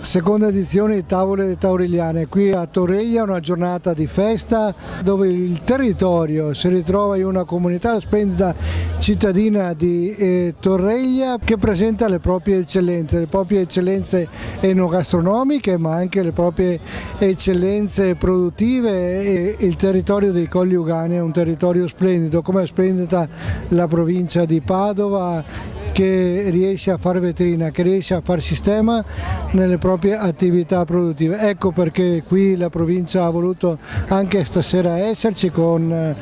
Seconda edizione di Tavole Taurigliane, qui a Torreglia, una giornata di festa dove il territorio si ritrova in una comunità splendida cittadina di Torreglia che presenta le proprie eccellenze enogastronomiche ma anche le proprie eccellenze produttive, e il territorio dei Colli Ugani è un territorio splendido, come è splendida la provincia di Padova, che riesce a fare vetrina, che riesce a far sistema nelle proprie attività produttive. Ecco perché qui la provincia ha voluto anche stasera esserci con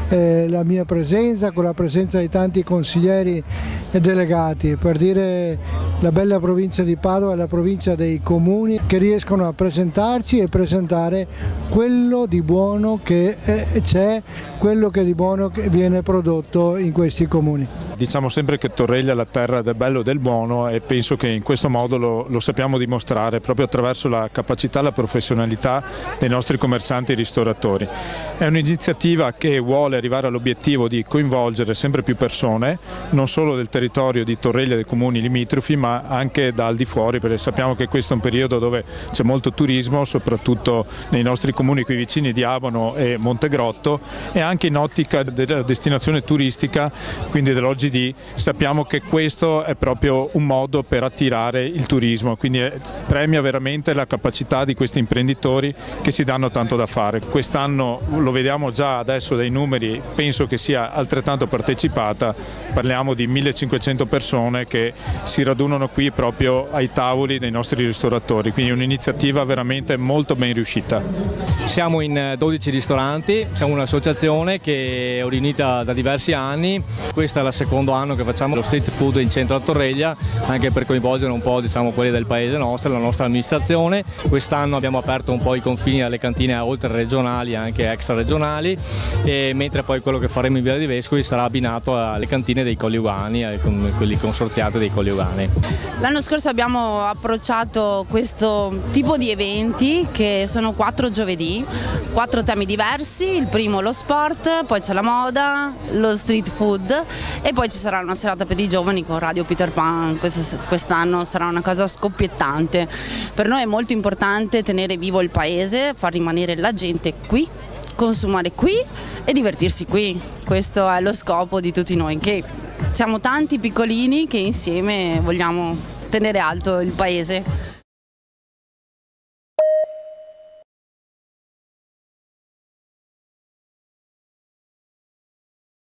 la mia presenza, con la presenza di tanti consiglieri e delegati, per dire la bella provincia di Padova è la provincia dei comuni che riescono a presentarci e presentare quello di buono che c'è, quello che di buono che viene prodotto in questi comuni. Diciamo sempre che Torreglia è la terra del bello e del buono, e penso che in questo modo lo sappiamo dimostrare proprio attraverso la capacità e la professionalità dei nostri commercianti e ristoratori. È un'iniziativa che vuole arrivare all'obiettivo di coinvolgere sempre più persone, non solo del territorio di Torreglia e dei comuni limitrofi, ma anche da al di fuori, perché sappiamo che questo è un periodo dove c'è molto turismo, soprattutto nei nostri comuni qui vicini di Abano e Montegrotto, e anche in ottica della destinazione turistica, quindi dell'OGD. Sappiamo che questo è proprio un modo per attirare il turismo, quindi premia veramente la capacità di questi imprenditori che si danno tanto da fare. Quest'anno lo vediamo già adesso dai numeri, penso che sia altrettanto partecipata, parliamo di 1500 persone che si radunano qui proprio ai tavoli dei nostri ristoratori, quindi un'iniziativa veramente molto ben riuscita. Siamo in 12 ristoranti, siamo un'associazione che è riunita da diversi anni, questa è la seconda anno che facciamo lo street food in centro a Torreglia, anche per coinvolgere un po' quelli del paese nostro, la nostra amministrazione. Quest'anno abbiamo aperto un po' i confini alle cantine oltre regionali e anche extra regionali, e mentre poi quello che faremo in Via dei Vescovi sarà abbinato alle cantine dei Colli Ugani, quelli consorziati dei Colli Ugani. L'anno scorso abbiamo approcciato questo tipo di eventi che sono 4 giovedì, 4 temi diversi: il primo lo sport, poi c'è la moda, lo street food e poi ci sarà una serata per i giovani con Radio Peter Pan. Quest'anno sarà una cosa scoppiettante. Per noi è molto importante tenere vivo il paese, far rimanere la gente qui, consumare qui e divertirsi qui. Questo è lo scopo di tutti noi, che siamo tanti piccolini che insieme vogliamo tenere alto il paese.